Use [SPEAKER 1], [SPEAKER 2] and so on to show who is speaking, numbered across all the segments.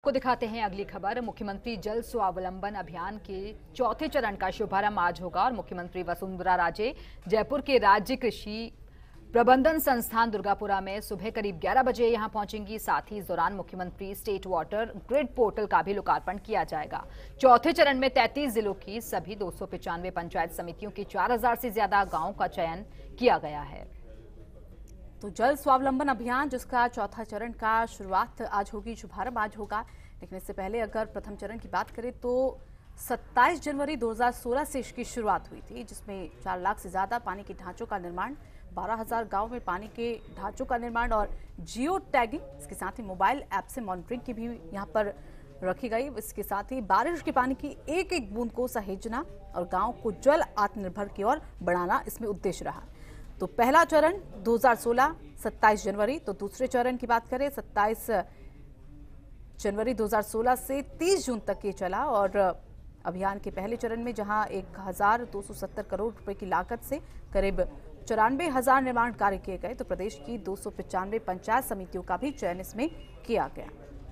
[SPEAKER 1] आपको दिखाते हैं अगली खबर। मुख्यमंत्री जल स्वावलंबन अभियान के चौथे चरण का शुभारंभ आज होगा और मुख्यमंत्री वसुंधरा राजे जयपुर के राज्य कृषि प्रबंधन संस्थान दुर्गापुरा में सुबह करीब 11 बजे यहां पहुंचेंगी। साथ ही इस दौरान मुख्यमंत्री स्टेट वाटर ग्रिड पोर्टल का भी लोकार्पण किया जाएगा। चौथे चरण में 33 जिलों की सभी 295 पंचायत समितियों के 4000 से ज्यादा गांवों का चयन किया गया है।
[SPEAKER 2] तो जल स्वावलंबन अभियान जिसका चौथा चरण का शुरुआत आज होगी, शुभारंभ आज होगा। लेकिन इससे पहले अगर प्रथम चरण की बात करें तो 27 जनवरी 2016 से इसकी शुरुआत हुई थी, जिसमें 4 लाख से ज्यादा पानी के ढांचों का निर्माण, 12,000 गांव में पानी के ढांचों का निर्माण और जियो टैगिंग, इसके साथ ही मोबाइल ऐप से मॉनिटरिंग की भी यहाँ पर रखी गई। इसके साथ ही बारिश के पानी की एक एक बूंद को सहेजना और गांव को जल आत्मनिर्भर की ओर बढ़ाना इसमें उद्देश्य रहा। तो पहला चरण 2016 27 जनवरी, तो दूसरे चरण की बात करें 27 जनवरी 2016 से 30 जून तक ये चला। और अभियान के पहले चरण में जहां 1270 करोड़ रुपए की लागत से करीब 94,000 निर्माण कार्य किए गए, तो प्रदेश की 295 पंचायत समितियों का भी चयन इसमें किया गया।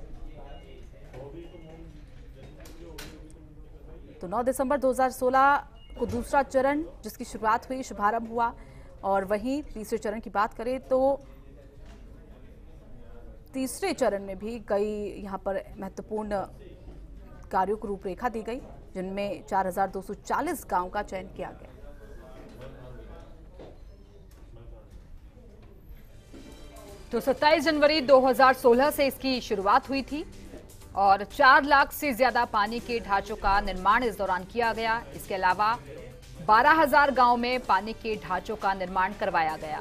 [SPEAKER 2] तो 9 दिसंबर 2016 को दूसरा चरण जिसकी शुरुआत हुई, शुभारंभ हुआ। और वहीं तीसरे चरण की बात करें तो तीसरे चरण में भी कई यहां पर महत्वपूर्ण कार्यों को रूपरेखा दी गई, जिनमें 4240 गांव का चयन किया गया।
[SPEAKER 1] तो 27 जनवरी 2016 से इसकी शुरुआत हुई थी और 4 लाख से ज्यादा पानी के ढांचों का निर्माण इस दौरान किया गया। इसके अलावा 12,000 गांव में पानी के ढांचों का निर्माण करवाया गया।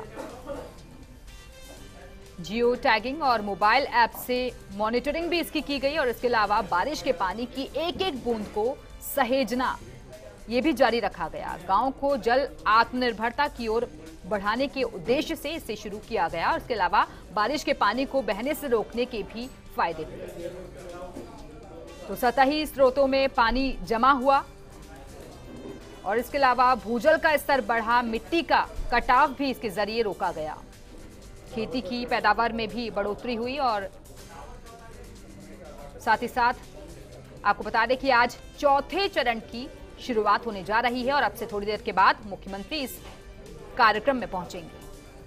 [SPEAKER 1] जियो टैगिंग और मोबाइल ऐप से मॉनिटरिंग भी इसकी की गई और इसके अलावा बारिश के पानी की एक एक बूंद को सहेजना ये भी जारी रखा गया। गांव को जल आत्मनिर्भरता की ओर बढ़ाने के उद्देश्य से इसे शुरू किया गया और इसके अलावा बारिश के पानी को बहने से रोकने के भी फायदे हुए। तो सतही स्रोतों में पानी जमा हुआ और इसके अलावा भूजल का स्तर बढ़ा, मिट्टी का कटाव भी इसके जरिए रोका गया। खेती की पैदावार में भी बढ़ोतरी हुई और साथ ही साथ आपको बता दें कि आज चौथे चरण की शुरुआत होने जा रही है और अब से थोड़ी देर के बाद मुख्यमंत्री इस कार्यक्रम में पहुंचेंगे।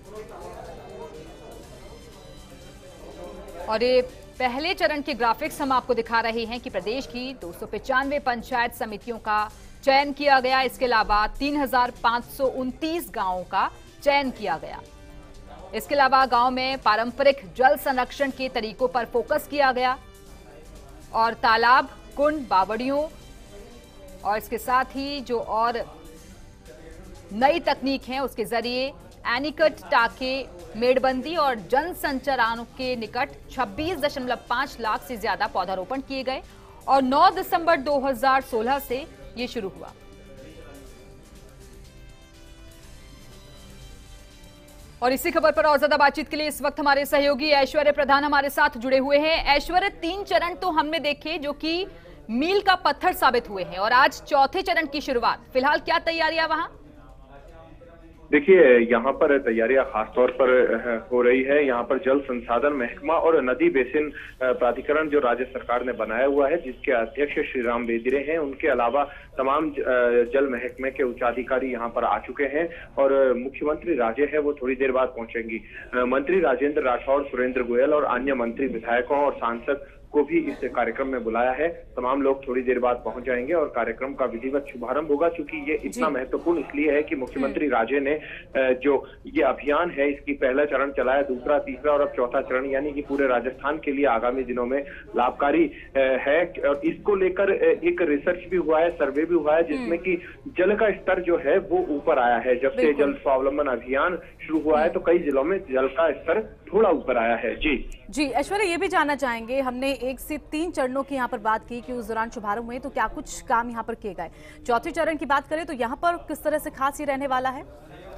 [SPEAKER 1] और ये पहले चरण के ग्राफिक्स हम आपको दिखा रहे हैं कि प्रदेश की 295 पंचायत समितियों का चयन किया गया। इसके अलावा 3,529 गांवों का चयन किया गया। इसके अलावा गांव में पारंपरिक जल संरक्षण के तरीकों पर फोकस किया गया और तालाब, कुंड, बावड़ियों और इसके साथ ही जो और नई तकनीक है उसके जरिए एनीकट, टाके, मेड़बंदी और जन संचारणों के निकट 26.5 लाख से ज्यादा पौधारोपण किए गए और 9 दिसंबर 2016 से ये शुरू हुआ। और इसी खबर पर और ज्यादा बातचीत के लिए इस वक्त हमारे सहयोगी ऐश्वर्य प्रधान हमारे साथ जुड़े हुए हैं। ऐश्वर्य, 3 चरण तो हमने देखे जो कि मील का पत्थर साबित हुए हैं और आज चौथे चरण की शुरुआत, फिलहाल क्या तैयारियां वहां?
[SPEAKER 3] देखिए, यहाँ पर तैयारियां खासतौर पर हो रही है। यहाँ पर जल संसाधन महकमा और नदी बेसिन प्राधिकरण जो राज्य सरकार ने बनाया हुआ है, जिसके अध्यक्ष श्री राम बेदिरे हैं, उनके अलावा तमाम जल महकमे के उच्चाधिकारी यहाँ पर आ चुके हैं और मुख्यमंत्री राजे है वो थोड़ी देर बाद पहुंचेंगी। मंत्री राजेंद्र राठौड़, सुरेंद्र गोयल और अन्य मंत्री, विधायकों और सांसद को भी इस कार्यक्रम में बुलाया है। तमाम लोग थोड़ी देर बाद पहुंच जाएंगे और कार्यक्रम का विधिवत शुभारंभ होगा। क्योंकि ये इतना महत्वपूर्ण इसलिए है कि मुख्यमंत्री राजे ने जो ये अभियान है, इसकी पहला चरण चलाया, दूसरा, तीसरा और अब चौथा चरण, यानी कि पूरे राजस्थान के लिए आगामी दिनों में लाभकारी है। और इसको लेकर एक रिसर्च भी हुआ है, सर्वे भी हुआ है, जिसमें कि जल का स्तर जो है वो ऊपर आया है। जब से जल स्वावलंबन अभियान शुरू हुआ है तो कई जिलों में जल का स्तर थोड़ा ऊपर आया है। जी
[SPEAKER 2] ऐश्वर्य, ये भी जानना चाहेंगे, हमने 1 से 3 चरणों की यहाँ पर बात की कि उस दौरान शुभारंभ हुए, तो क्या कुछ काम यहाँ पर किए गए? चौथे चरण की बात करें तो यहाँ पर किस तरह से खास ये रहने वाला है?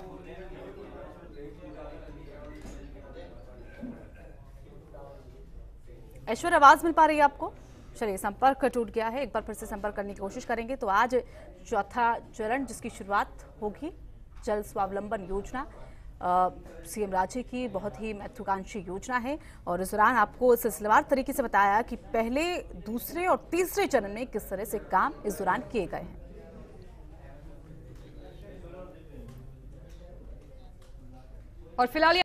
[SPEAKER 2] ऐश्वर्य, आवाज मिल पा रही है आपको? चलिए, संपर्क टूट गया है, एक बार फिर से संपर्क करने की कोशिश करेंगे। तो आज चौथा चरण जिसकी शुरुआत होगी, जल स्वावलंबन योजना, सीएम राज्य की बहुत ही महत्वाकांक्षी योजना है और इस दौरान आपको सिलसिलेवार तरीके से बताया कि पहले, दूसरे और तीसरे चरण में किस तरह से काम इस दौरान किए गए हैं।
[SPEAKER 1] और फिलहाल